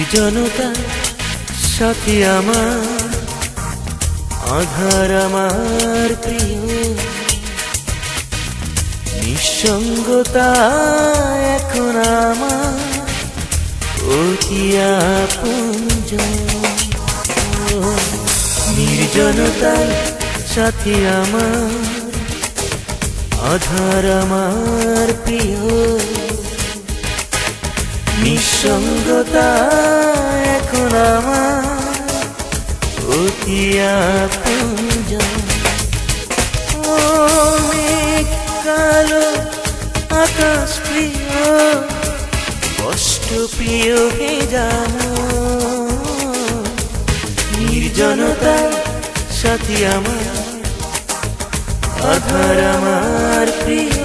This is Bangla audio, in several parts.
নির্জনতা সাথী আমার, আধার আমার প্রিয়, নিঃসঙ্গতা এখন আমার অতি আপনজন। নির্জনতার সাথী আমার, আধার আমার প্রিয়, নিঃসঙ্গতা এখন আমার অতি আপনজন। ও মেঘ কালো আকাশ প্রিয়, কষ্ট প্রিয় কে জানো, নির্জনতা সাথী আমার, আধার আমার প্রিয়।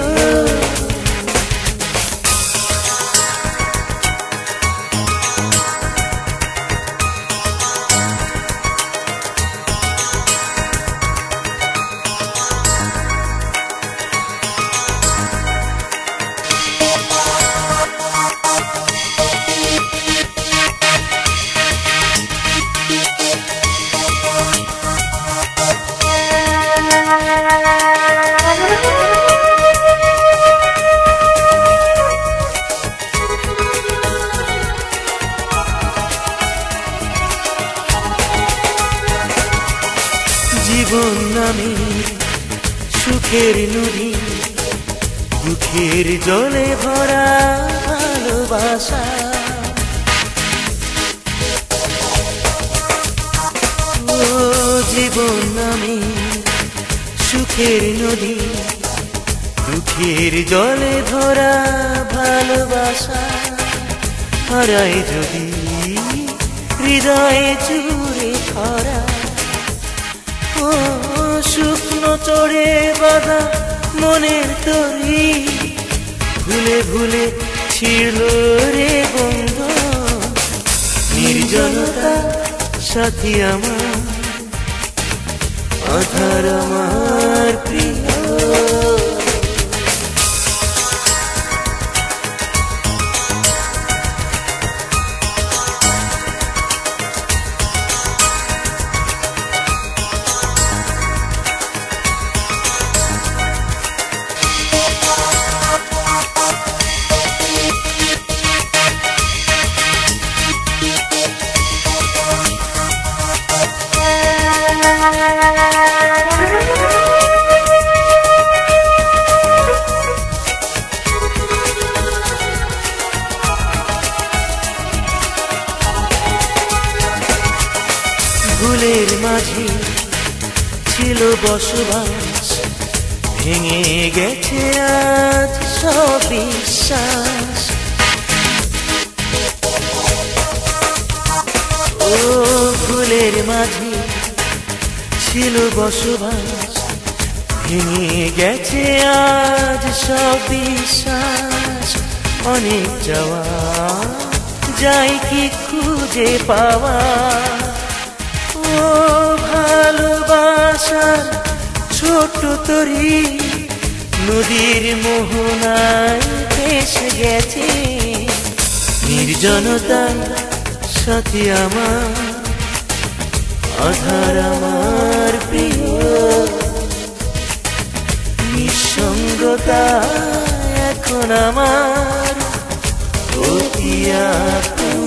জীবন নামে সুখের নদী, দুঃখের জলে ভরা ভালোবাসা। ও জীবন নামে সুখের নদী, দুঃখের জলে ভরা ভালোবাসা। হারাই যদি হৃদয়ে জুড়ে খরা, ও শুকনো চড়ে বাঁধা মনের তরি, ভুলে ভুলে ছিল রে বন্ধু। নির্জনতা সাথী আমার, আধার আমার প্রিয়। ভুলের মাঝে ছিল বসবাস, ভেঙে গেছে আজ সব বিশ্বাস। ও ভুলের মাঝে ছিল বসবাস, ভেঙে গেছে আজ সব বিশ্বাস। অনেক যাওয়া যাই কি খুঁজে পাওয়া, ও ভালোবাসার ছোট তরি নদীর মোহনায় ভেসে গেছে। নির্জনতা সাথী আমার, আধার আমার প্রিয়, নিঃসঙ্গতা এখন আমার অতি আপন।